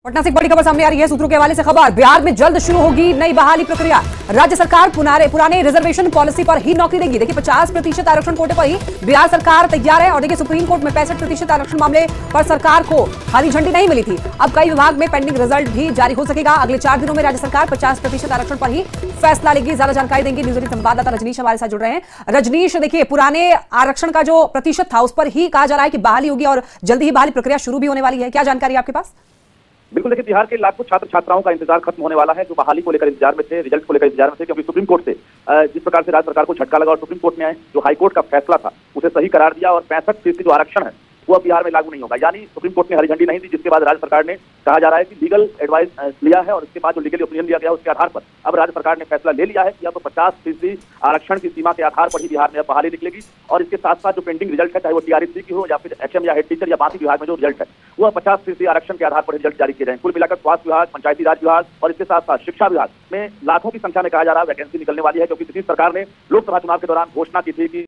पटना से एक बड़ी खबर सामने आ रही है। सूत्रों के हवाले से खबर, बिहार में जल्द शुरू होगी नई बहाली प्रक्रिया। राज्य सरकार पुराने रिजर्वेशन पॉलिसी पर ही नौकरी देगी। देखिए 50% आरक्षण कोटे पर ही बिहार सरकार तैयार है। और देखिए सुप्रीम कोर्ट में 65% आरक्षण मामले पर सरकार को हरी झंडी नहीं मिली थी। अब कई विभाग में पेंडिंग रिजल्ट भी जारी हो सकेगा। अगले 4 दिनों में राज्य सरकार 50% आरक्षण पर ही फैसला लेगी। ज्यादा जानकारी देंगे न्यूज 18 संवाददाता रजनीश हमारे साथ जुड़ रहे हैं। रजनीश, देखिए पुराने आरक्षण का जो प्रतिशत था उस पर ही कहा जा रहा है कि बहाली होगी और जल्दी ही बहाली प्रक्रिया शुरू भी होने वाली है। क्या जानकारी आपके पास? बिल्कुल, देखिए बिहार के लाखों छात्र छात्राओं का इंतजार खत्म होने वाला है, जो बहाली को लेकर इंतजार में थे, रिजल्ट को लेकर इंतजार में थे। क्योंकि सुप्रीम कोर्ट से जिस प्रकार से राज्य सरकार को झटका लगा और सुप्रीम कोर्ट ने जो हाईकोर्ट का फैसला था उसे सही करार दिया और 65% जो आरक्षण है वो अब बिहार में लागू नहीं होगा। यानी सुप्रीम कोर्ट ने हरी झंडी नहीं दी, जिसके बाद राज्य सरकार ने कहा जा रहा है कि लीगल एडवाइस लिया है और उसके बाद जो लीगल ओपिनियन लिया गया उसके आधार पर अब राज्य सरकार ने फैसला ले लिया है कि अब 50% आरक्षण की सीमा के आधार पर ही बिहार में अब बहाली निकलेगी। और इसके साथ साथ जो पेंडिंग रिजल्ट है, चाहे वो टीआरसी की हो या फिर एचएम या हेड टीचर या बाकी विभाग में जो रिजल्ट है वह 50% आरक्षण के आधार पर रिजल्ट जारी किए जाएंगे। कुल मिलाकर स्वास्थ्य विभाग, पंचायती राज विभाग और इसके साथ साथ शिक्षा विभाग में लाखों की संख्या में कहा जा रहा है वैकेंसी निकलने वाली है। क्योंकि नीतीश सरकार ने लोकसभा चुनाव के दौरान घोषणा की थी कि